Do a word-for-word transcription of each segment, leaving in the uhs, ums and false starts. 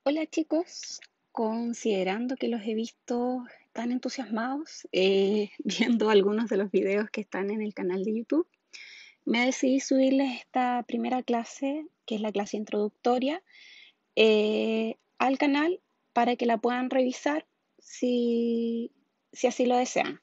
Hola chicos, considerando que los he visto tan entusiasmados eh, viendo algunos de los videos que están en el canal de YouTube, me decidí subirles esta primera clase, que es la clase introductoria, eh, al canal para que la puedan revisar si, si así lo desean.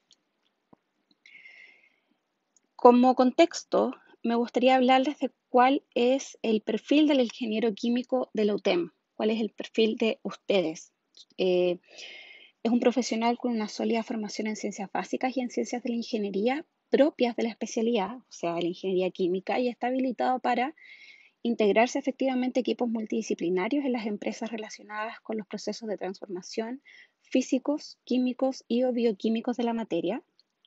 Como contexto, me gustaría hablarles de cuál es el perfil del ingeniero químico de la U T E M, cuál es el perfil de ustedes. Eh, Es un profesional con una sólida formación en ciencias básicas y en ciencias de la ingeniería propias de la especialidad, o sea, de la ingeniería química, y está habilitado para integrarse efectivamente a equipos multidisciplinarios en las empresas relacionadas con los procesos de transformación físicos, químicos y o bioquímicos de la materia.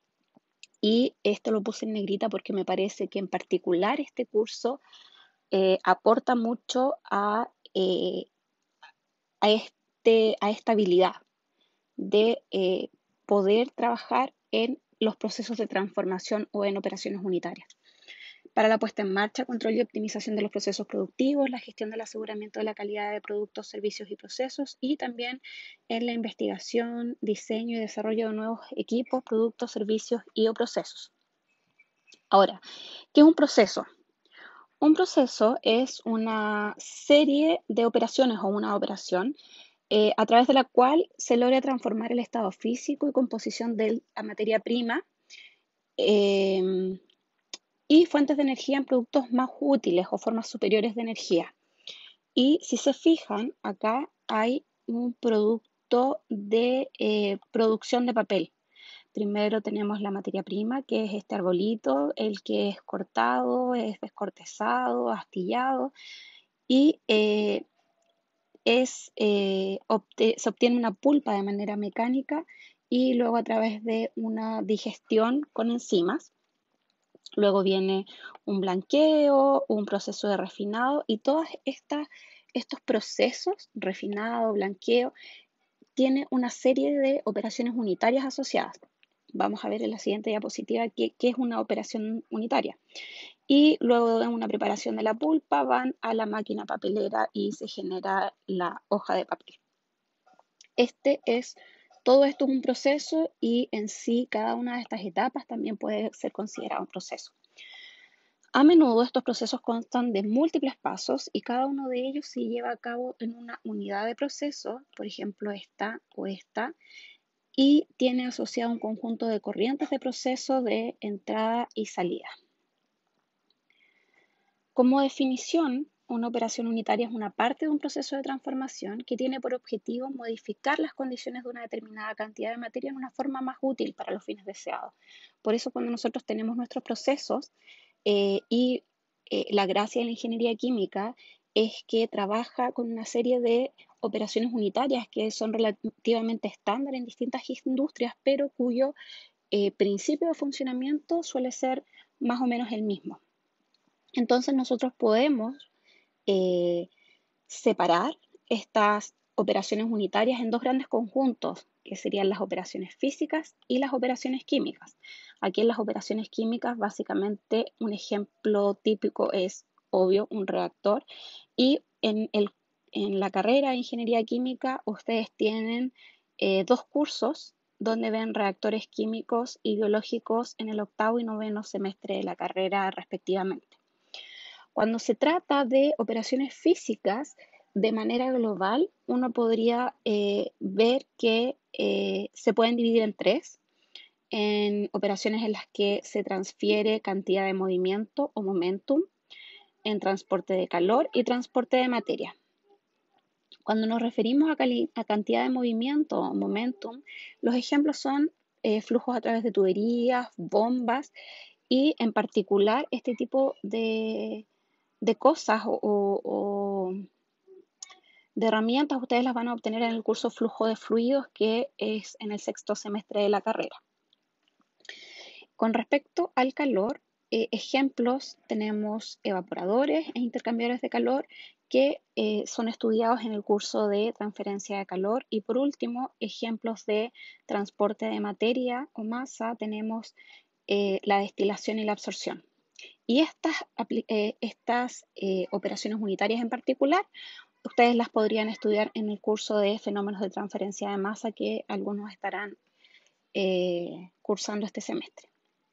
Y esto lo puse en negrita porque me parece que en particular este curso eh, aporta mucho a, eh, a, este, a esta habilidad de eh, poder trabajar en los procesos de transformación o en operaciones unitarias. Para la puesta en marcha, control y optimización de los procesos productivos, la gestión del aseguramiento de la calidad de productos, servicios y procesos, y también en la investigación, diseño y desarrollo de nuevos equipos, productos, servicios y o procesos. Ahora, ¿qué es un proceso? Un proceso es una serie de operaciones o una operación eh, a través de la cual se logra transformar el estado físico y composición de la materia prima eh, y fuentes de energía en productos más útiles o formas superiores de energía. Y si se fijan, acá hay un producto de eh, producción de papel. Primero tenemos la materia prima, que es este arbolito, el que es cortado, es descortezado, astillado, y eh, es, eh, obte- se obtiene una pulpa de manera mecánica y luego a través de una digestión con enzimas. Luego viene un blanqueo, un proceso de refinado y todos estos procesos, refinado, blanqueo, tiene una serie de operaciones unitarias asociadas. Vamos a ver en la siguiente diapositiva qué, qué es una operación unitaria. Y luego de una preparación de la pulpa van a la máquina papelera y se genera la hoja de papel. Este es, todo esto es un proceso y en sí cada una de estas etapas también puede ser considerado un proceso. A menudo estos procesos constan de múltiples pasos y cada uno de ellos se lleva a cabo en una unidad de proceso, por ejemplo esta o esta, y tiene asociado un conjunto de corrientes de proceso de entrada y salida. Como definición, una operación unitaria es una parte de un proceso de transformación que tiene por objetivo modificar las condiciones de una determinada cantidad de materia en una forma más útil para los fines deseados. Por eso cuando nosotros tenemos nuestros procesos eh, y eh, la gracia de la ingeniería química es que trabaja con una serie de operaciones unitarias que son relativamente estándar en distintas industrias, pero cuyo eh, principio de funcionamiento suele ser más o menos el mismo. Entonces nosotros podemos eh, separar estas operaciones unitarias en dos grandes conjuntos, que serían las operaciones físicas y las operaciones químicas. Aquí en las operaciones químicas, básicamente, un ejemplo típico es, obvio, un reactor. Y en, el, en la carrera de ingeniería química, ustedes tienen eh, dos cursos donde ven reactores químicos y biológicos en el octavo y noveno semestre de la carrera respectivamente. Cuando se trata de operaciones físicas, de manera global, uno podría eh, ver que eh, se pueden dividir en tres, en operaciones en las que se transfiere cantidad de movimiento o momentum, en transporte de calor y transporte de materia. Cuando nos referimos a, a cantidad de movimiento o momentum, los ejemplos son eh, flujos a través de tuberías, bombas y en particular este tipo de, de cosas o, o, de herramientas ustedes las van a obtener en el curso Flujo de Fluidos, que es en el sexto semestre de la carrera. Con respecto al calor, eh, ejemplos tenemos evaporadores e intercambiadores de calor que eh, son estudiados en el curso de transferencia de calor. Y por último, ejemplos de transporte de materia o masa, tenemos eh, la destilación y la absorción. Y estas, eh, estas eh, operaciones unitarias en particular ustedes las podrían estudiar en el curso de fenómenos de transferencia de masa que algunos estarán eh, cursando este semestre.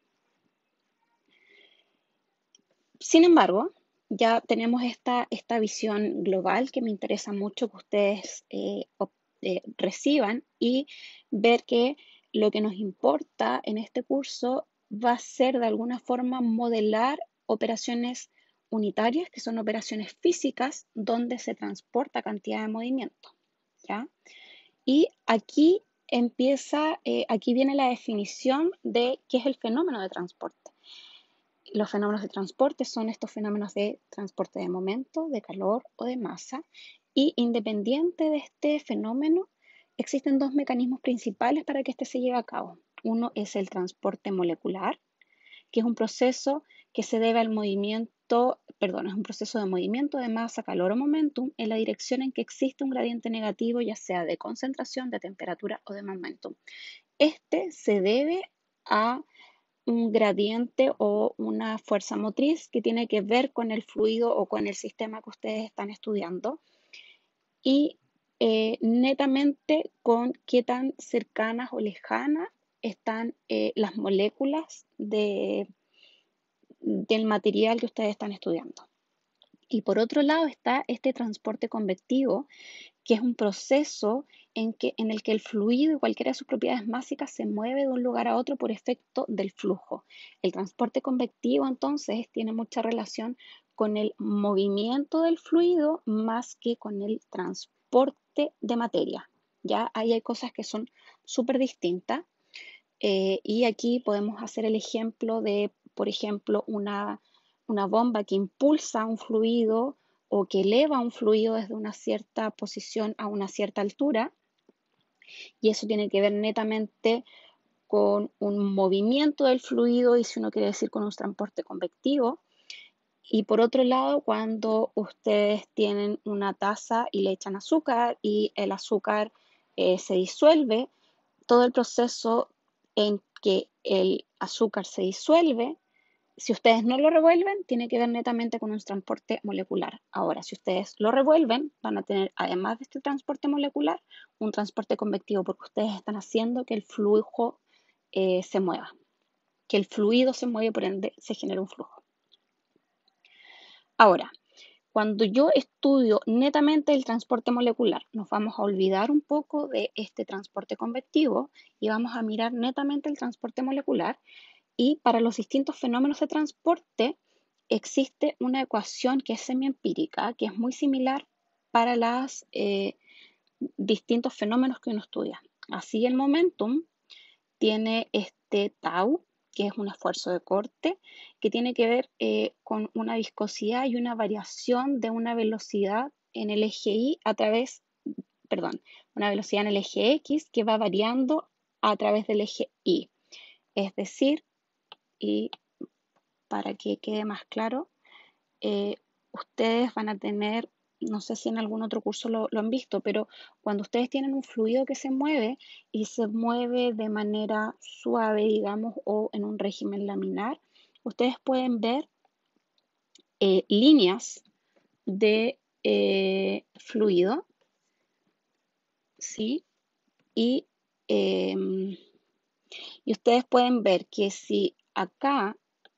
Sin embargo, ya tenemos esta, esta visión global que me interesa mucho que ustedes eh, eh, reciban y ver que lo que nos importa en este curso va a ser de alguna forma modelar operaciones unitarias, que son operaciones físicas donde se transporta cantidad de movimiento, ¿ya? Y aquí empieza, eh, aquí viene la definición de qué es el fenómeno de transporte. Los fenómenos de transporte son estos fenómenos de transporte de momento, de calor o de masa. Y independiente de este fenómeno, existen dos mecanismos principales para que este se lleve a cabo. Uno es el transporte molecular, que es un proceso que se debe al movimiento, perdón, es un proceso de movimiento de masa, calor o momentum en la dirección en que existe un gradiente negativo, ya sea de concentración, de temperatura o de momentum. Este se debe a un gradiente o una fuerza motriz que tiene que ver con el fluido o con el sistema que ustedes están estudiando y eh, netamente con qué tan cercanas o lejanas están eh, las moléculas de, del material que ustedes están estudiando. Y por otro lado está este transporte convectivo, que es un proceso en, que, en el que el fluido y cualquiera de sus propiedades básicas se mueve de un lugar a otro por efecto del flujo. El transporte convectivo entonces tiene mucha relación con el movimiento del fluido más que con el transporte de materia. Ya ahí hay cosas que son súper distintas eh, y aquí podemos hacer el ejemplo de, por ejemplo, una, una bomba que impulsa un fluido o que eleva un fluido desde una cierta posición a una cierta altura, y eso tiene que ver netamente con un movimiento del fluido y si uno quiere decir con un transporte convectivo. Y por otro lado, cuando ustedes tienen una taza y le echan azúcar y el azúcar eh, se disuelve, todo el proceso en que el azúcar se disuelve, si ustedes no lo revuelven, tiene que ver netamente con un transporte molecular. Ahora, si ustedes lo revuelven, van a tener, además de este transporte molecular, un transporte convectivo, porque ustedes están haciendo que el flujo eh, se mueva, que el fluido se mueve, por ende se genera un flujo. Ahora, cuando yo estudio netamente el transporte molecular, nos vamos a olvidar un poco de este transporte convectivo y vamos a mirar netamente el transporte molecular. Y para los distintos fenómenos de transporte existe una ecuación que es semiempírica, que es muy similar para los eh, distintos fenómenos que uno estudia. Así el momentum tiene este tau, que es un esfuerzo de corte, que tiene que ver eh, con una viscosidad y una variación de una velocidad en el eje Y a través, perdón, una velocidad en el eje X que va variando a través del eje Y. Es decir, y para que quede más claro, eh, ustedes van a tener, no sé si en algún otro curso lo, lo han visto, pero cuando ustedes tienen un fluido que se mueve y se mueve de manera suave, digamos, o en un régimen laminar, ustedes pueden ver eh, líneas de eh, fluido, ¿sí? Y, em, y ustedes pueden ver que si acá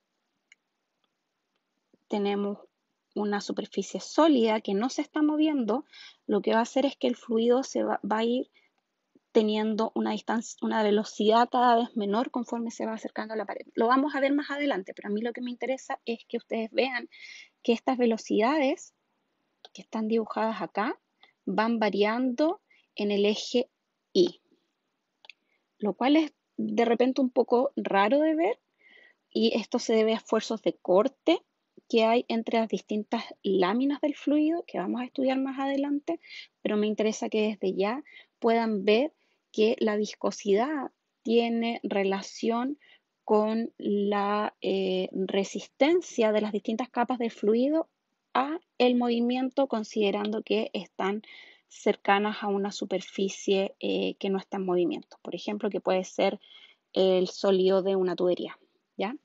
tenemos una superficie sólida que no se está moviendo, lo que va a hacer es que el fluido se va, va a ir teniendo una distancia, una velocidad cada vez menor conforme se va acercando a la pared. Lo vamos a ver más adelante, pero a mí lo que me interesa es que ustedes vean que estas velocidades que están dibujadas acá van variando en el eje Y, lo cual es de repente un poco raro de ver, y esto se debe a esfuerzos de corte que hay entre las distintas láminas del fluido que vamos a estudiar más adelante, pero me interesa que desde ya puedan ver que la viscosidad tiene relación con la eh, resistencia de las distintas capas del fluido a el movimiento, considerando que están cercanas a una superficie eh, que no está en movimiento. Por ejemplo, que puede ser el sólido de una tubería, ¿ya?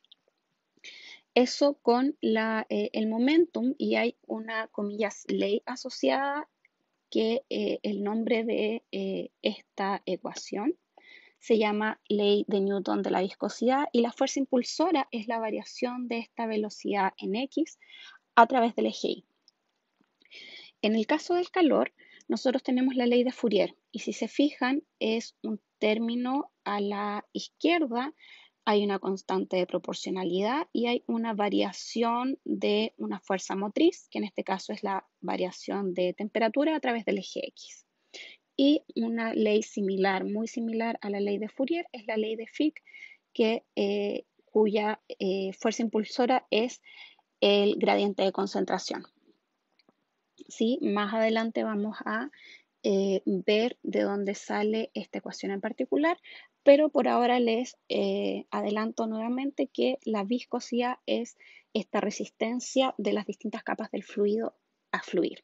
Eso con la, eh, el momentum, y hay una, comillas, ley asociada que eh, el nombre de eh, esta ecuación se llama ley de Newton de la viscosidad y la fuerza impulsora es la variación de esta velocidad en X a través del eje Y. En el caso del calor, nosotros tenemos la ley de Fourier y si se fijan es un término a la izquierda, hay una constante de proporcionalidad y hay una variación de una fuerza motriz, que en este caso es la variación de temperatura a través del eje X. Y una ley similar, muy similar a la ley de Fourier, es la ley de Fick, que, eh, cuya eh, fuerza impulsora es el gradiente de concentración. ¿Sí? Más adelante vamos a eh, ver de dónde sale esta ecuación en particular, pero por ahora les eh, adelanto nuevamente que la viscosidad es esta resistencia de las distintas capas del fluido a fluir.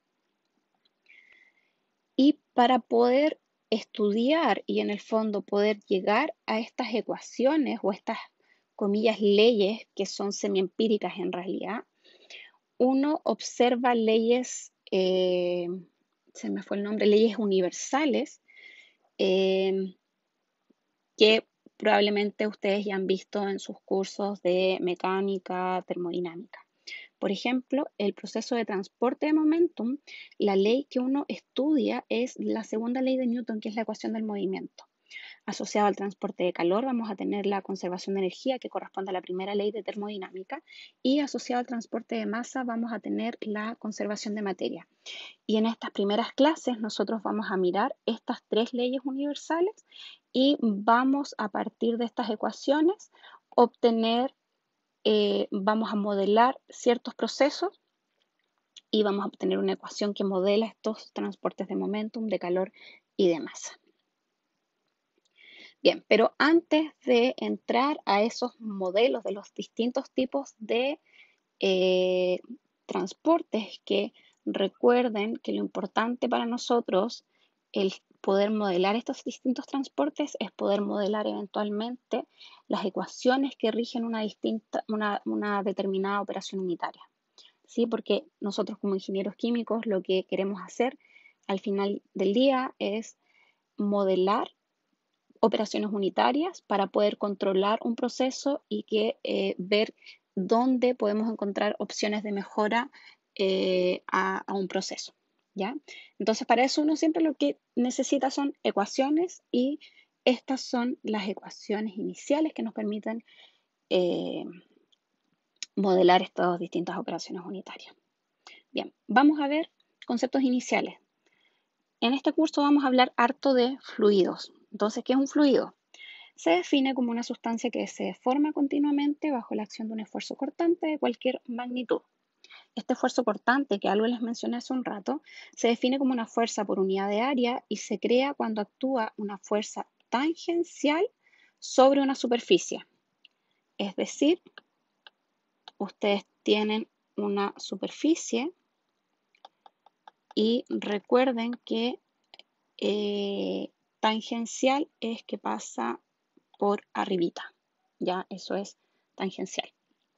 Y para poder estudiar y en el fondo poder llegar a estas ecuaciones o estas, comillas, leyes que son semiempíricas en realidad, uno observa leyes, eh, se me fue el nombre, leyes universales, eh, que probablemente ustedes ya han visto en sus cursos de mecánica, termodinámica. Por ejemplo, el proceso de transporte de momentum, la ley que uno estudia es la segunda ley de Newton, que es la ecuación del movimiento. Asociado al transporte de calor vamos a tener la conservación de energía, que corresponde a la primera ley de termodinámica, y asociado al transporte de masa vamos a tener la conservación de materia. Y en estas primeras clases nosotros vamos a mirar estas tres leyes universales y vamos a partir de estas ecuaciones obtener, eh, vamos a modelar ciertos procesos y vamos a obtener una ecuación que modela estos transportes de momentum, de calor y de masa. Bien, pero antes de entrar a esos modelos de los distintos tipos de eh, transportes, que recuerden que lo importante para nosotros, el poder modelar estos distintos transportes, es poder modelar eventualmente las ecuaciones que rigen una, distinta, una, una determinada operación unitaria. ¿Sí? Porque nosotros como ingenieros químicos lo que queremos hacer al final del día es modelar operaciones unitarias para poder controlar un proceso y que eh, ver dónde podemos encontrar opciones de mejora eh, a, a, un proceso, ¿ya? Entonces, para eso uno siempre lo que necesita son ecuaciones y estas son las ecuaciones iniciales que nos permiten eh, modelar estas distintas operaciones unitarias. Bien, vamos a ver conceptos iniciales. En este curso vamos a hablar harto de fluidos. Entonces, ¿qué es un fluido? Se define como una sustancia que se deforma continuamente bajo la acción de un esfuerzo cortante de cualquier magnitud. Este esfuerzo cortante, que algo les mencioné hace un rato, se define como una fuerza por unidad de área y se crea cuando actúa una fuerza tangencial sobre una superficie. Es decir, ustedes tienen una superficie y recuerden que eh, tangencial es que pasa por arribita, ya eso es tangencial.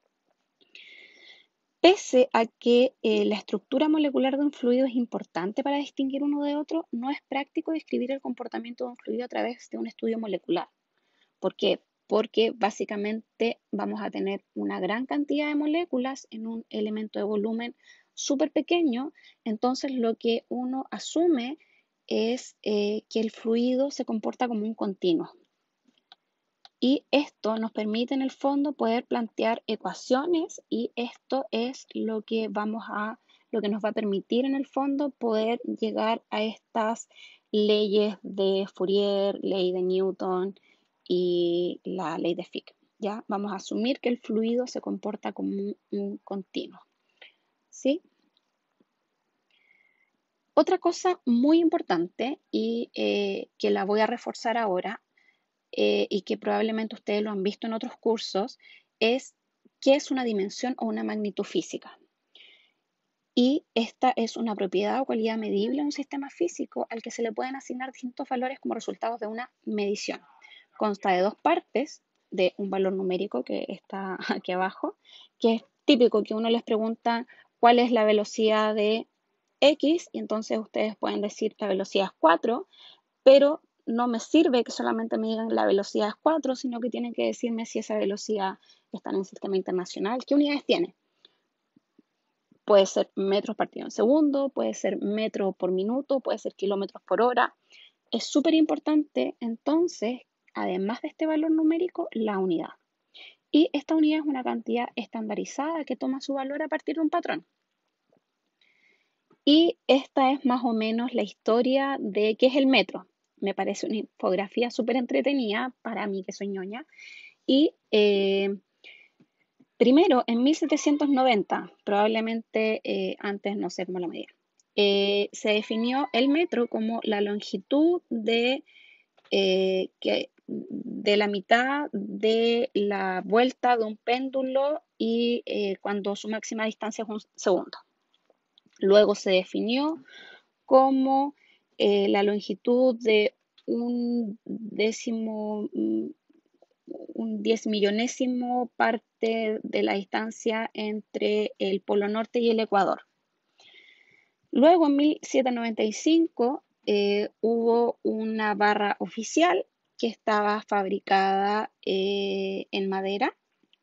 Pese a que eh, la estructura molecular de un fluido es importante para distinguir uno de otro, no es práctico describir el comportamiento de un fluido a través de un estudio molecular. ¿Por qué? Porque básicamente vamos a tener una gran cantidad de moléculas en un elemento de volumen súper pequeño, entonces lo que uno asume es eh, que el fluido se comporta como un continuo. Y esto nos permite en el fondo poder plantear ecuaciones y esto es lo que vamos a, lo que nos va a permitir en el fondo poder llegar a estas leyes de Fourier, ley de Newton y la ley de Fick. ¿Ya? Vamos a asumir que el fluido se comporta como un, un continuo. ¿Sí? Otra cosa muy importante y eh, que la voy a reforzar ahora eh, y que probablemente ustedes lo han visto en otros cursos, es qué es una dimensión o una magnitud física. Y esta es una propiedad o cualidad medible de un sistema físico al que se le pueden asignar distintos valores como resultados de una medición. Consta de dos partes, de un valor numérico que está aquí abajo, que es típico que uno les pregunta cuál es la velocidad de X, y entonces ustedes pueden decir la velocidad es cuatro, pero no me sirve que solamente me digan la velocidad es cuatro, sino que tienen que decirme si esa velocidad está en el sistema internacional, qué unidades tiene. Puede ser metros partido en segundo, puede ser metro por minuto, puede ser kilómetros por hora. Es súper importante, entonces, además de este valor numérico, la unidad. Y esta unidad es una cantidad estandarizada que toma su valor a partir de un patrón. Y esta es más o menos la historia de qué es el metro. Me parece una infografía súper entretenida para mí que soy ñoña. Y eh, primero, en mil setecientos noventa, probablemente eh, antes no sé cómo la medía, eh, se definió el metro como la longitud de, eh, que, de la mitad de la vuelta de un péndulo y eh, cuando su máxima distancia es un segundo. Luego se definió como eh, la longitud de un décimo, mm, un diez millonésimo parte de la distancia entre el Polo Norte y el Ecuador. Luego, en mil setecientos noventa y cinco, eh, hubo una barra oficial que estaba fabricada eh, en madera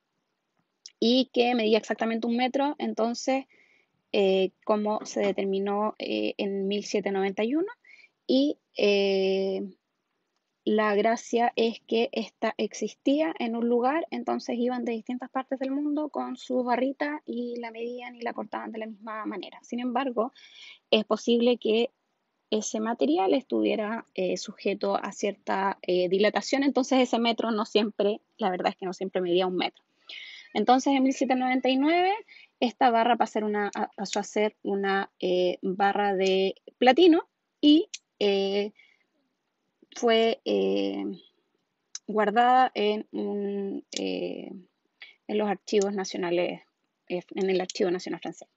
y que medía exactamente un metro. Entonces, eh, como se determinó eh, en mil setecientos noventa y uno, y eh, la gracia es que esta existía en un lugar, entonces iban de distintas partes del mundo con su barrita y la medían y la cortaban de la misma manera. Sin embargo, es posible que ese material estuviera eh, sujeto a cierta eh, dilatación, entonces ese metro no siempre, la verdad es que no siempre medía un metro. Entonces, en mil setecientos noventa y nueve, esta barra pasó a ser una, pasó a ser una eh, barra de platino y eh, fue eh, guardada en, un, eh, en los archivos nacionales, eh, en el Archivo Nacional Francés.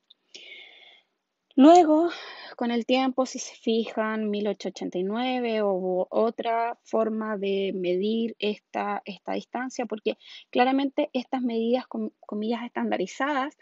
Luego, con el tiempo, si se fijan, mil ochocientos ochenta y nueve hubo otra forma de medir esta, esta distancia, porque claramente estas medidas, com, comillas, estandarizadas,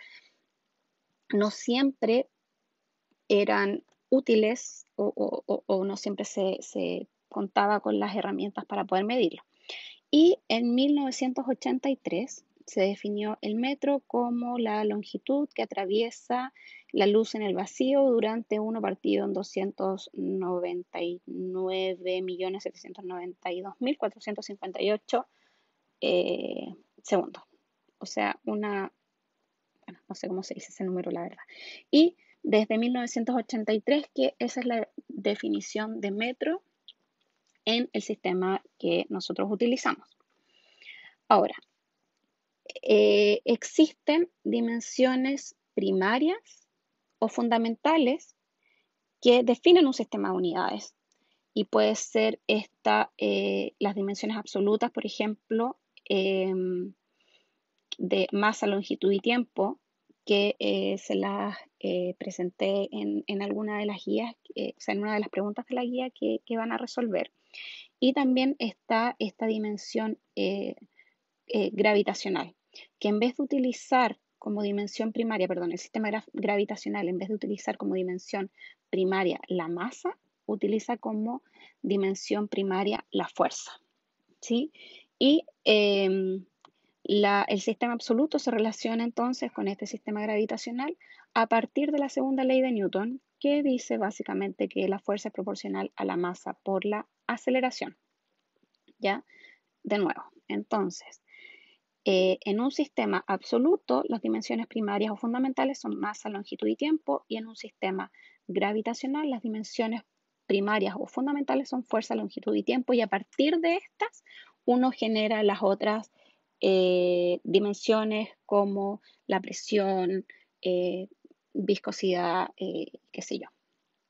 no siempre eran útiles o, o, o no siempre se, se contaba con las herramientas para poder medirlo. Y en mil novecientos ochenta y tres se definió el metro como la longitud que atraviesa la luz en el vacío durante uno partido en doscientos noventa y nueve millones setecientos noventa y dos mil cuatrocientos cincuenta y ocho eh, segundos. O sea, una, bueno, no sé cómo se dice ese número, la verdad. Y desde mil novecientos ochenta y tres que esa es la definición de metro en el sistema que nosotros utilizamos. Ahora, eh, existen dimensiones primarias o fundamentales que definen un sistema de unidades y puede ser esta, eh, las dimensiones absolutas, por ejemplo, eh, de masa, longitud y tiempo, que eh, se las eh, presenté en, en, alguna de las guías, eh, o sea, en una de las preguntas de la guía que, que van a resolver. Y también está esta dimensión eh, eh, gravitacional, que en vez de utilizar como dimensión primaria, perdón, el sistema gra gravitacional, en vez de utilizar como dimensión primaria la masa, utiliza como dimensión primaria la fuerza, ¿sí? Y eh, la, el sistema absoluto se relaciona entonces con este sistema gravitacional a partir de la segunda ley de Newton, que dice básicamente que la fuerza es proporcional a la masa por la aceleración. ¿Ya? De nuevo, entonces, eh, en un sistema absoluto, las dimensiones primarias o fundamentales son masa, longitud y tiempo, y en un sistema gravitacional, las dimensiones primarias o fundamentales son fuerza, longitud y tiempo, y a partir de estas, uno genera las otras eh, dimensiones como la presión, eh, viscosidad, eh, qué sé yo.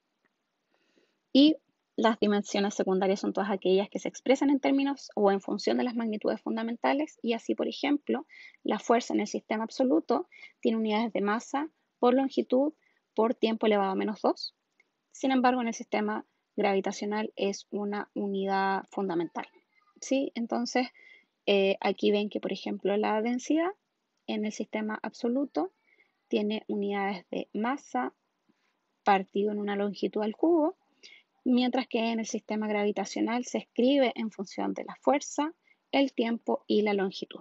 Y las dimensiones secundarias son todas aquellas que se expresan en términos o en función de las magnitudes fundamentales, y así, por ejemplo, la fuerza en el sistema absoluto tiene unidades de masa por longitud por tiempo elevado a menos dos. Sin embargo, en el sistema gravitacional es una unidad fundamental. ¿Sí? Entonces, eh, aquí ven que, por ejemplo, la densidad en el sistema absoluto tiene unidades de masa partido en una longitud al cubo, mientras que en el sistema gravitacional se escribe en función de la fuerza, el tiempo y la longitud.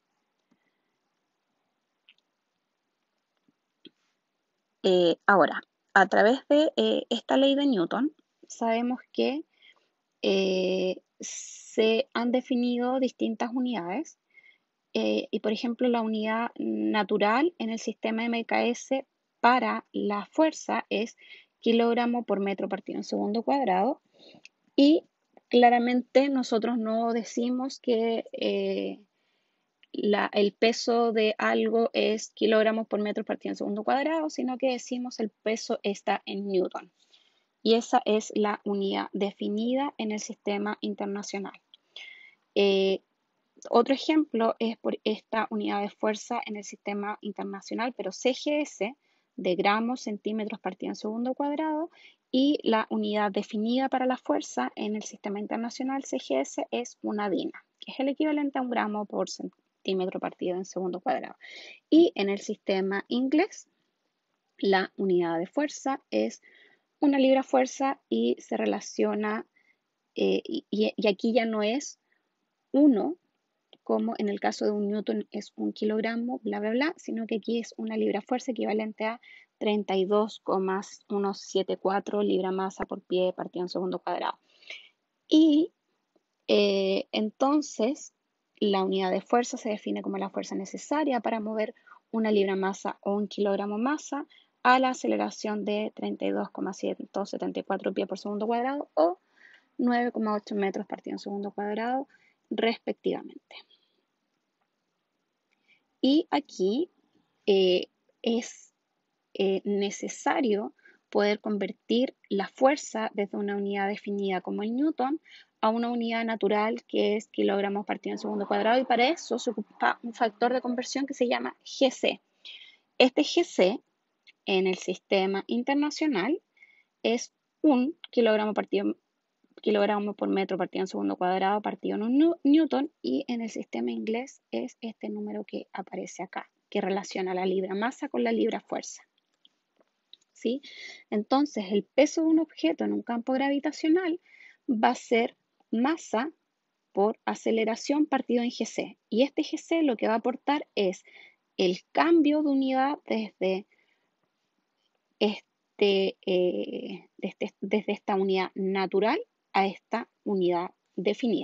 Eh, ahora, a través de eh, esta ley de Newton, sabemos que eh, se han definido distintas unidades eh, y, por ejemplo, la unidad natural en el sistema M K S para la fuerza es kilogramo por metro partido en segundo cuadrado, y claramente nosotros no decimos que eh, la, el peso de algo es kilogramos por metro partido en segundo cuadrado, sino que decimos el peso está en Newton. Y esa es la unidad definida en el sistema internacional. Eh, otro ejemplo es por esta unidad de fuerza en el sistema internacional, pero C G S, de gramos, centímetros partido en segundo cuadrado, y la unidad definida para la fuerza en el sistema internacional C G S es una dina, que es el equivalente a un gramo por centímetro partido en segundo cuadrado. Y en el sistema inglés, la unidad de fuerza es una libra fuerza y se relaciona, eh, y, y aquí ya no es uno, como en el caso de un newton es un kilogramo, bla, bla, bla, sino que aquí es una libra fuerza equivalente a treinta y dos coma ciento setenta y cuatro libra masa por pie partido en segundo cuadrado. Y eh, entonces la unidad de fuerza se define como la fuerza necesaria para mover una libra masa o un kilogramo masa a la aceleración de treinta y dos coma ciento setenta y cuatro pies por segundo cuadrado o nueve coma ocho metros partido en segundo cuadrado, respectivamente. Y aquí eh, es eh, necesario poder convertir la fuerza desde una unidad definida como el newton a una unidad natural que es kilogramos partido en segundo cuadrado, y para eso se ocupa un factor de conversión que se llama G C. Este G C en el sistema internacional es un kilogramo partido kilogramo por metro partido en segundo cuadrado partido en un newton, y en el sistema inglés es este número que aparece acá, que relaciona la libra masa con la libra fuerza. ¿Sí? Entonces, el peso de un objeto en un campo gravitacional va a ser masa por aceleración partido en G C. Y este G C lo que va a aportar es el cambio de unidad desde, este, eh, desde, desde esta unidad natural a esta unidad definida.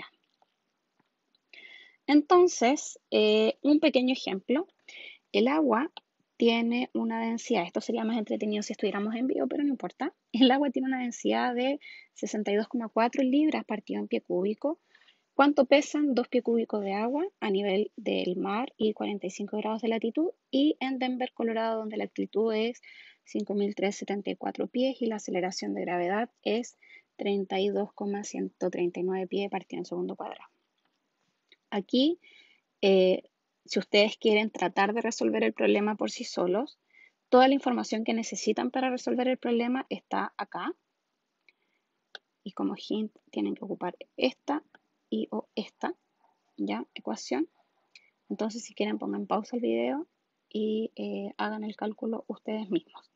Entonces, eh, un pequeño ejemplo. El agua tiene una densidad, esto sería más entretenido si estuviéramos en vivo, pero no importa. El agua tiene una densidad de sesenta y dos coma cuatro libras partido en pie cúbico. ¿Cuánto pesan dos pies cúbicos de agua a nivel del mar y cuarenta y cinco grados de latitud? Y en Denver, Colorado, donde la altitud es cinco mil trescientos setenta y cuatro pies y la aceleración de gravedad es treinta y dos coma ciento treinta y nueve pies partido en segundo cuadrado. Aquí, eh, si ustedes quieren tratar de resolver el problema por sí solos, toda la información que necesitan para resolver el problema está acá. Y como hint tienen que ocupar esta y o esta, ¿ya? Ecuación. Entonces, si quieren, pongan pausa el video y eh, hagan el cálculo ustedes mismos.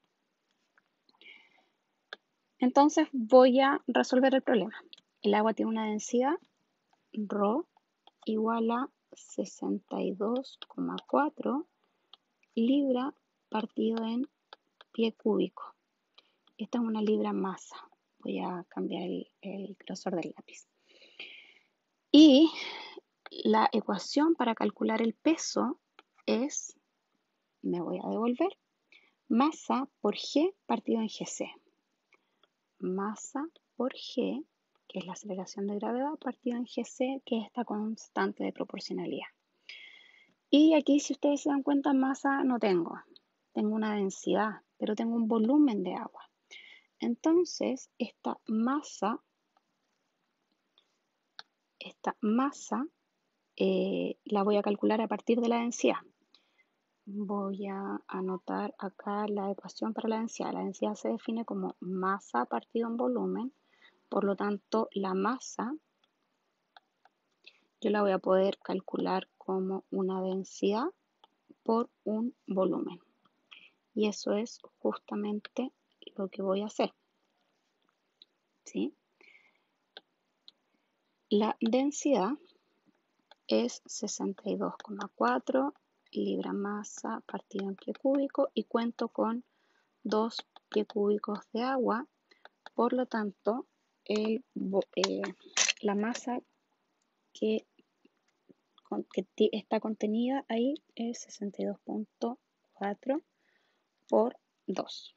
Entonces, voy a resolver el problema. El agua tiene una densidad ρ igual a sesenta y dos coma cuatro libra partido en pie cúbico. Esta es una libra masa. Voy a cambiar el, el grosor del lápiz. Y la ecuación para calcular el peso es, me voy a devolver, masa por G partido en G C. Masa por G, que es la aceleración de gravedad, partido en G C, que es esta constante de proporcionalidad. Y aquí, si ustedes se dan cuenta, masa no tengo. Tengo una densidad, pero tengo un volumen de agua. Entonces, esta masa, esta masa eh, la voy a calcular a partir de la densidad. Voy a anotar acá la ecuación para la densidad. La densidad se define como masa partido en volumen. Por lo tanto, la masa yo la voy a poder calcular como una densidad por un volumen. Y eso es justamente lo que voy a hacer. ¿Sí? La densidad es sesenta y dos coma cuatro libra masa partido en pie cúbico y cuento con dos pie cúbicos de agua. Por lo tanto, el, eh, la masa que, que está contenida ahí es sesenta y dos punto cuatro por dos.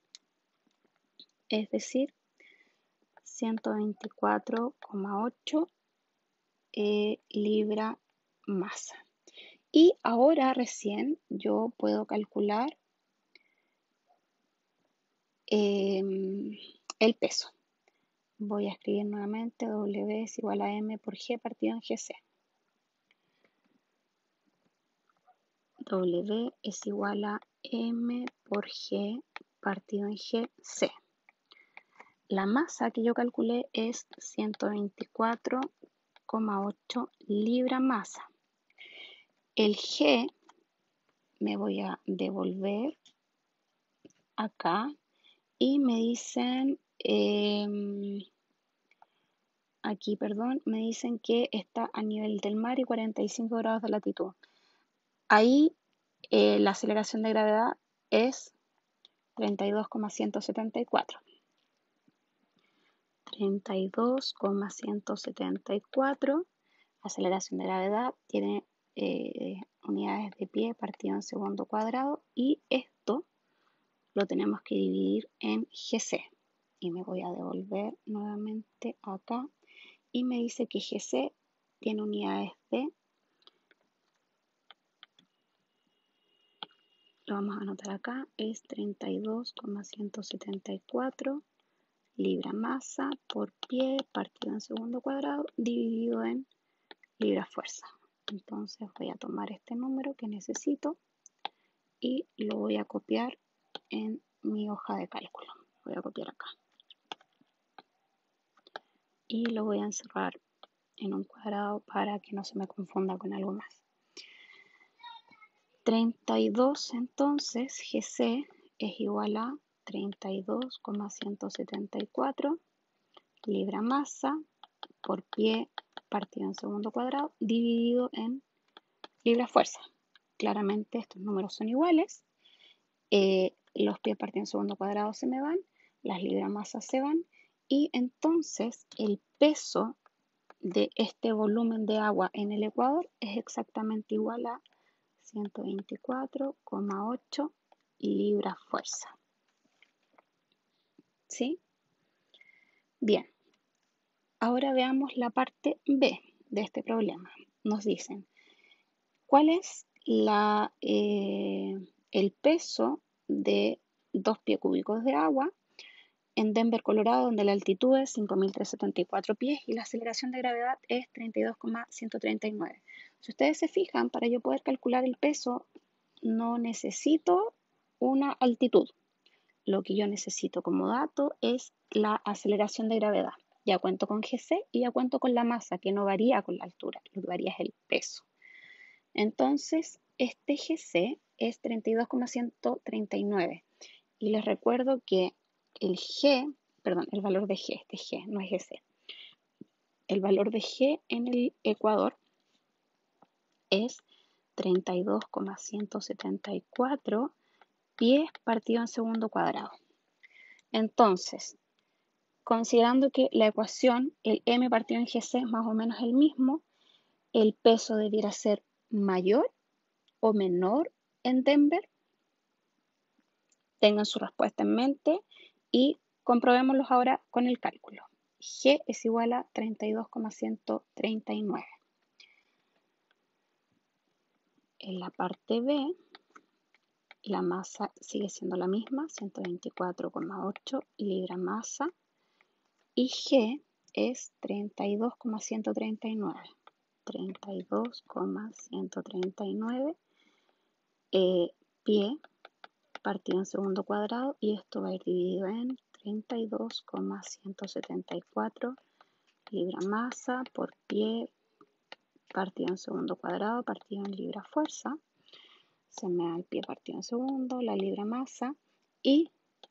Es decir, ciento veinticuatro coma ocho eh, libra masa. Y ahora recién yo puedo calcular eh, el peso. Voy a escribir nuevamente W es igual a M por G partido en G C. W es igual a M por G partido en G C. La masa que yo calculé es ciento veinticuatro coma ocho libra masa. El G me voy a devolver acá y me dicen, eh, aquí, perdón, me dicen que está a nivel del mar y cuarenta y cinco grados de latitud. Ahí eh, la aceleración de gravedad es treinta y dos coma ciento setenta y cuatro. treinta y dos coma ciento setenta y cuatro. Aceleración de gravedad tiene eh, unidades de pie partido en segundo cuadrado y esto lo tenemos que dividir en G C. Y me voy a devolver nuevamente acá y me dice que G C tiene unidades de, lo vamos a anotar acá, es treinta y dos coma ciento setenta y cuatro libra masa por pie partido en segundo cuadrado dividido en libra fuerza. Entonces voy a tomar este número que necesito y lo voy a copiar en mi hoja de cálculo. Voy a copiar acá. Y lo voy a encerrar en un cuadrado para que no se me confunda con algo más. treinta y dos entonces, G C es igual a treinta y dos coma ciento setenta y cuatro libra masa por pie partido en segundo cuadrado dividido en libra fuerza. Claramente estos números son iguales. Eh, los pies partidos en segundo cuadrado se me van, las libras masas se van y entonces el peso de este volumen de agua en el ecuador es exactamente igual a ciento veinticuatro coma ocho libras fuerza. ¿Sí? Bien. Ahora veamos la parte B de este problema. Nos dicen, ¿cuál es la, eh, el peso de dos pies cúbicos de agua en Denver, Colorado, donde la altitud es cinco mil trescientos setenta y cuatro pies y la aceleración de gravedad es treinta y dos coma ciento treinta y nueve? Si ustedes se fijan, para yo poder calcular el peso, no necesito una altitud. Lo que yo necesito como dato es la aceleración de gravedad. Ya cuento con G C y ya cuento con la masa, que no varía con la altura, lo que varía es el peso. Entonces, este G C es treinta y dos coma ciento treinta y nueve. Y les recuerdo que el G, perdón, el valor de G, este G, no es G C. El valor de G en el ecuador es treinta y dos coma ciento setenta y cuatro pies partido en segundo cuadrado. Entonces, considerando que la ecuación, el M partido en G C es más o menos el mismo, el peso debiera ser mayor o menor en Denver. Tengan su respuesta en mente y comprobémoslo ahora con el cálculo. G es igual a treinta y dos coma ciento treinta y nueve. En la parte B, la masa sigue siendo la misma, ciento veinticuatro coma ocho libra masa, y G es treinta y dos coma ciento treinta y nueve. treinta y dos coma ciento treinta y nueve eh, pie partido en segundo cuadrado, y esto va a ir dividido en treinta y dos coma ciento setenta y cuatro libra masa por pie partido en segundo cuadrado partido en libra fuerza. Se me da el pie partido en segundo, la libra masa, y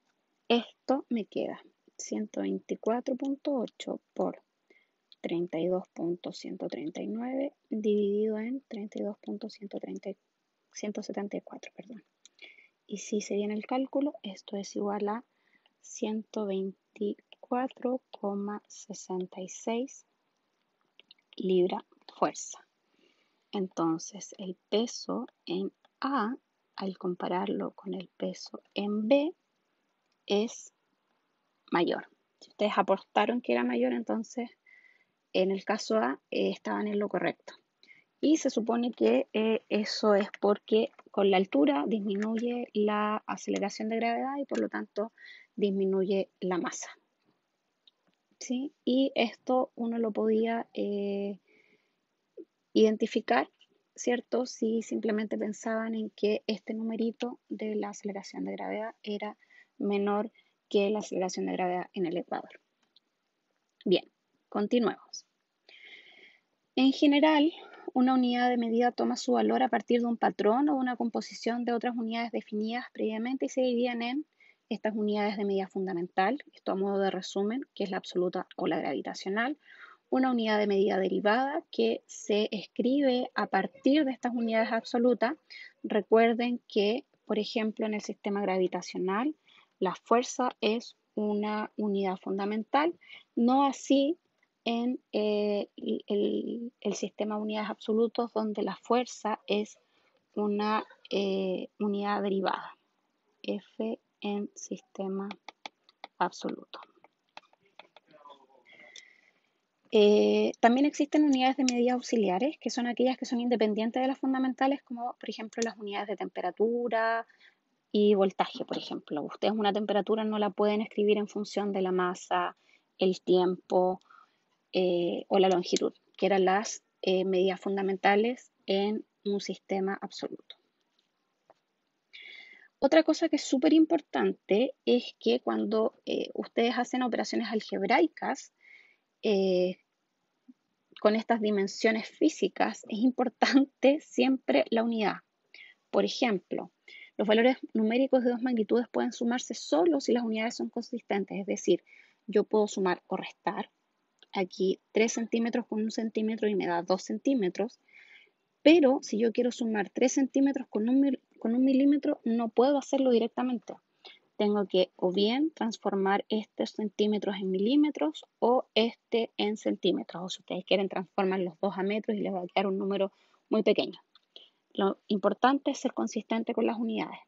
esto me queda ciento veinticuatro punto ocho por treinta y dos punto ciento treinta y nueve dividido en treinta y dos punto ciento setenta y cuatro, perdón. Y si se viene el cálculo, esto es igual a ciento veinticuatro coma sesenta y seis libra fuerza. Entonces, el peso en A, al compararlo con el peso en B, es mayor. Si ustedes apostaron que era mayor, entonces en el caso A eh, estaban en lo correcto. Y se supone que eh, eso es porque con la altura disminuye la aceleración de gravedad y por lo tanto disminuye la masa. ¿Sí? Y esto uno lo podía eh, identificar, ¿cierto? Si simplemente pensaban en que este numerito de la aceleración de gravedad era menor que la aceleración de gravedad en el ecuador. Bien, continuemos. En general, una unidad de medida toma su valor a partir de un patrón o una composición de otras unidades definidas previamente y se dividen en estas unidades de medida fundamental, esto a modo de resumen, que es la absoluta o la gravitacional, una unidad de medida derivada que se escribe a partir de estas unidades absolutas. Recuerden que, por ejemplo, en el sistema gravitacional, la fuerza es una unidad fundamental, no así en eh, el, el sistema de unidades absolutos, donde la fuerza es una eh, unidad derivada, F en sistema absoluto. Eh, también existen unidades de medida auxiliares, que son aquellas que son independientes de las fundamentales, como por ejemplo las unidades de temperatura y voltaje, por ejemplo. Ustedes una temperatura no la pueden escribir en función de la masa, el tiempo eh, o la longitud, que eran las eh, medidas fundamentales en un sistema absoluto. Otra cosa que es súper importante es que cuando eh, ustedes hacen operaciones algebraicas, eh, con estas dimensiones físicas, es importante siempre la unidad. Por ejemplo, los valores numéricos de dos magnitudes pueden sumarse solo si las unidades son consistentes, es decir, yo puedo sumar o restar aquí tres centímetros con un centímetro y me da dos centímetros, pero si yo quiero sumar tres centímetros con un, con un milímetro, no puedo hacerlo directamente. Tengo que o bien transformar estos centímetros en milímetros o este en centímetros. O si ustedes quieren, transformar los dos a metros y les va a quedar un número muy pequeño. Lo importante es ser consistente con las unidades.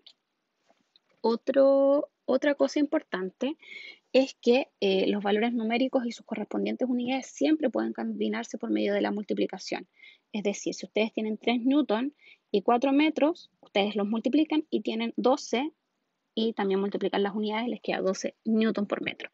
Otro, otra cosa importante es que eh, los valores numéricos y sus correspondientes unidades siempre pueden combinarse por medio de la multiplicación. Es decir, si ustedes tienen tres newton y cuatro metros, ustedes los multiplican y tienen doce y también multiplican las unidades y les queda doce newton por metro.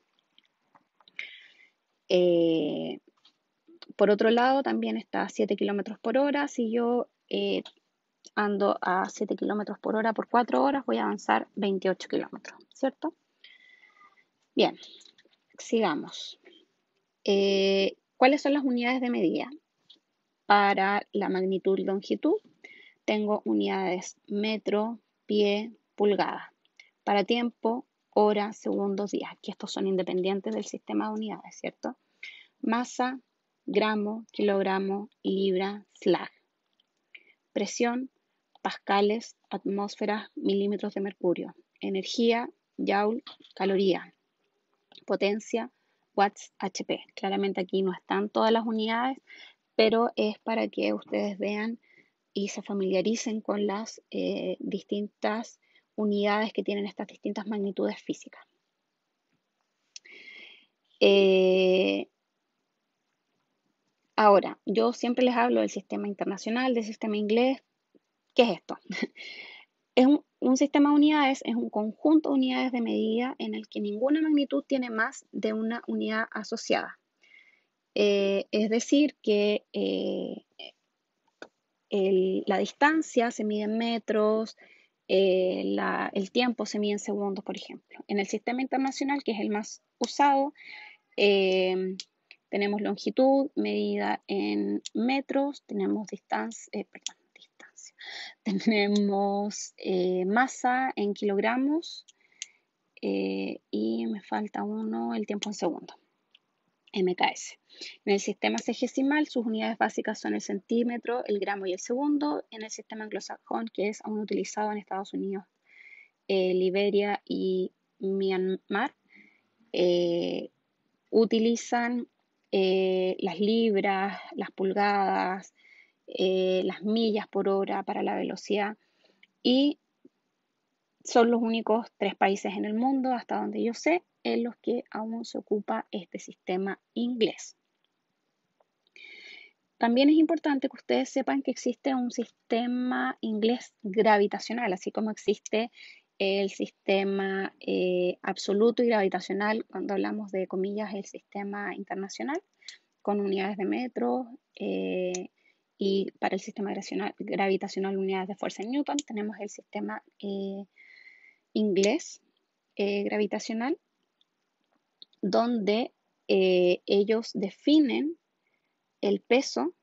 Eh, por otro lado, también está siete kilómetros por hora. Si yo eh, ando a siete kilómetros por hora por cuatro horas, voy a avanzar veintiocho kilómetros, ¿cierto? Bien, sigamos. Eh, ¿cuáles son las unidades de medida? Para la magnitud y longitud, tengo unidades metro, pie, pulgada. Para tiempo, hora, segundos, días. Aquí estos son independientes del sistema de unidades, ¿cierto? Masa, gramo, kilogramo, libra, slag. Presión, pascales, atmósferas, milímetros de mercurio. Energía, joule, caloría. Potencia, watts, H P. Claramente aquí no están todas las unidades, pero es para que ustedes vean y se familiaricen con las eh, distintas unidades que tienen estas distintas magnitudes físicas. Eh, ahora, yo siempre les hablo del sistema internacional, del sistema inglés. ¿Qué es esto? Es un, un sistema de unidades, es un conjunto de unidades de medida en el que ninguna magnitud tiene más de una unidad asociada. Eh, es decir, que eh, el, la distancia se mide en metros, eh, la, el tiempo se mide en segundos, por ejemplo. En el sistema internacional, que es el más usado, eh, tenemos longitud medida en metros, tenemos distancia, eh, perdón, distancia, tenemos eh, masa en kilogramos, eh, y me falta uno, el tiempo en segundo, M K S. En el sistema sexagesimal, sus unidades básicas son el centímetro, el gramo y el segundo. En el sistema anglosajón, que es aún utilizado en Estados Unidos, eh, Liberia y Myanmar, eh, utilizan eh, las libras, las pulgadas, eh, las millas por hora para la velocidad, y son los únicos tres países en el mundo, hasta donde yo sé, en los que aún se ocupa este sistema inglés. También es importante que ustedes sepan que existe un sistema inglés gravitacional, así como existe el sistema eh, absoluto y gravitacional, cuando hablamos de comillas, el sistema internacional, con unidades de metro, eh, y para el sistema gravitacional unidades de fuerza en Newton. Tenemos el sistema eh, inglés eh, gravitacional, donde eh, ellos definen el peso.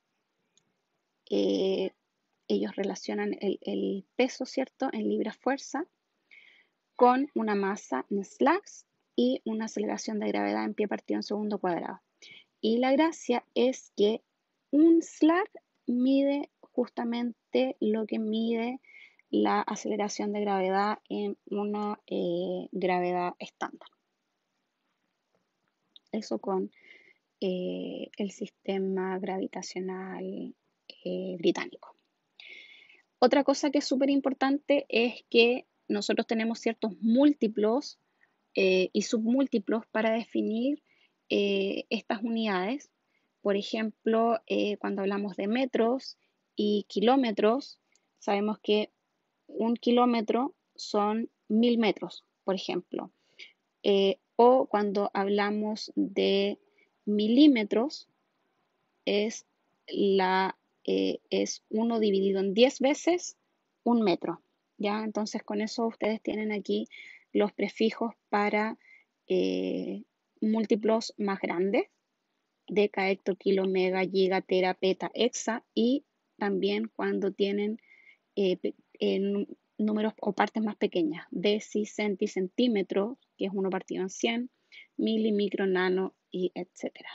Eh, ellos relacionan el, el peso, ¿cierto?, en libras fuerza con una masa en slugs y una aceleración de gravedad en pie partido en segundo cuadrado. Y la gracia es que un slug mide justamente lo que mide la aceleración de gravedad en una eh, gravedad estándar. Eso con eh, el sistema gravitacional eh, británico. Otra cosa que es súper importante es que nosotros tenemos ciertos múltiplos eh, y submúltiplos para definir eh, estas unidades. Por ejemplo, eh, cuando hablamos de metros y kilómetros, sabemos que un kilómetro son mil metros, por ejemplo. Eh, o cuando hablamos de milímetros, es, la, eh, es uno dividido en diez veces un metro. ¿Ya? Entonces, con eso ustedes tienen aquí los prefijos para eh, múltiplos más grandes: deca, hecto, kilo, mega, giga, tera, peta, hexa, y también cuando tienen eh, en números o partes más pequeñas: deci, centi, centímetro, que es uno partido en cien, mili, micro, nano, y etcétera.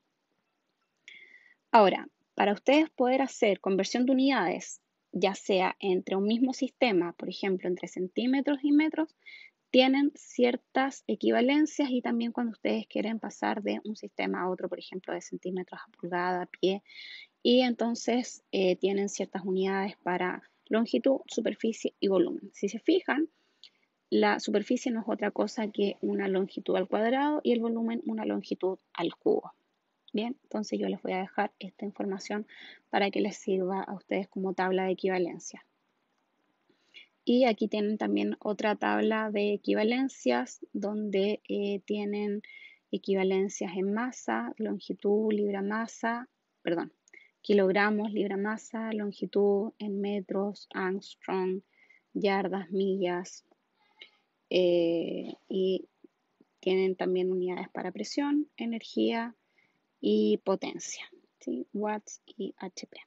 Ahora, para ustedes poder hacer conversión de unidades, ya sea entre un mismo sistema, por ejemplo, entre centímetros y metros, tienen ciertas equivalencias, y también cuando ustedes quieren pasar de un sistema a otro, por ejemplo, de centímetros a pulgada, a pie, y entonces eh, tienen ciertas unidades para longitud, superficie y volumen. Si se fijan, la superficie no es otra cosa que una longitud al cuadrado y el volumen una longitud al cubo. Bien, entonces yo les voy a dejar esta información para que les sirva a ustedes como tabla de equivalencia. Y aquí tienen también otra tabla de equivalencias donde eh, tienen equivalencias en masa, longitud, libra masa, perdón, kilogramos, libra masa, longitud en metros, angstrom, yardas, millas, eh, y tienen también unidades para presión, energía y potencia, ¿sí? Watts y H P.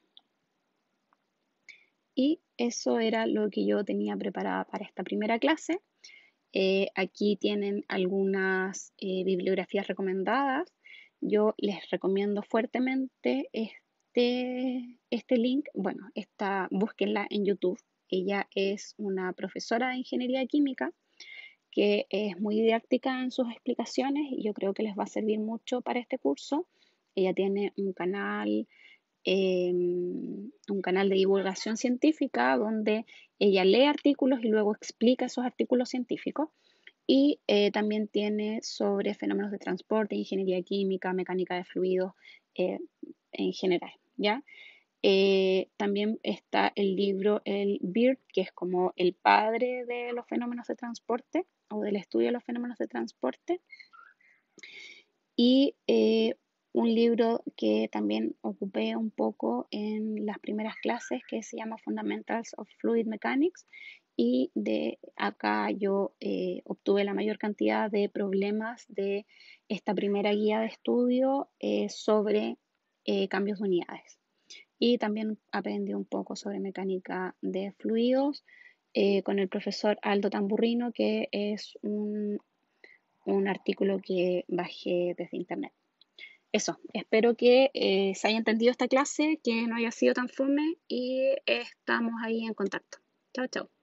Y eso era lo que yo tenía preparada para esta primera clase. Eh, aquí tienen algunas eh, bibliografías recomendadas. Yo les recomiendo fuertemente este, este link. Bueno, esta, búsquenla en YouTube. Ella es una profesora de ingeniería química que es muy didáctica en sus explicaciones, y yo creo que les va a servir mucho para este curso. Ella tiene un canal, eh, un canal de divulgación científica donde ella lee artículos y luego explica esos artículos científicos. Y eh, también tiene sobre fenómenos de transporte, ingeniería química, mecánica de fluidos eh, en general, ¿ya? Eh, también está el libro El BERT, que es como el padre de los fenómenos de transporte o del estudio de los fenómenos de transporte. Y eh, un libro que también ocupé un poco en las primeras clases, que se llama Fundamentals of Fluid Mechanics, y de acá yo eh, obtuve la mayor cantidad de problemas de esta primera guía de estudio eh, sobre eh, cambios de unidades. Y también aprendí un poco sobre mecánica de fluidos eh, con el profesor Aldo Tamburrino, que es un, un artículo que bajé desde internet. Eso, espero que eh, se haya entendido esta clase, que no haya sido tan fome y estamos ahí en contacto. Chao, chao.